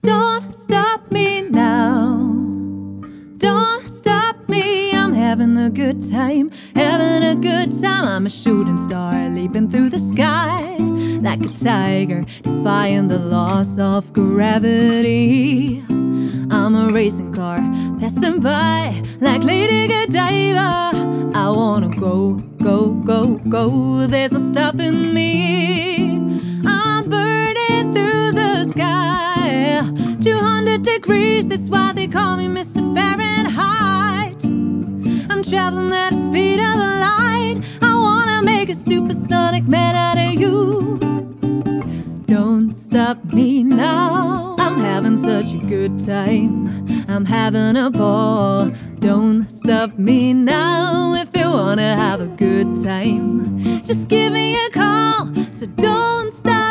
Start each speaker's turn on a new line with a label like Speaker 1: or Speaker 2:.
Speaker 1: Don't stop me now. Don't stop me. I'm having a good time, having a good time. I'm a shooting star leaping through the sky like a tiger, defying the laws of gravity. I'm a racing car passing by like Lady Godiva. I wanna go, go, go, go. There's no stopping me. I'm burning through the sky, 200 degrees, that's why they call me Mr. Fahrenheit. I'm traveling at the speed of light. I wanna make a supersonic man out of you. Don't stop me now. I'm having such a good time, I'm having a ball. Don't stop me now. If you wanna have a good time, just give me a call. So don't stop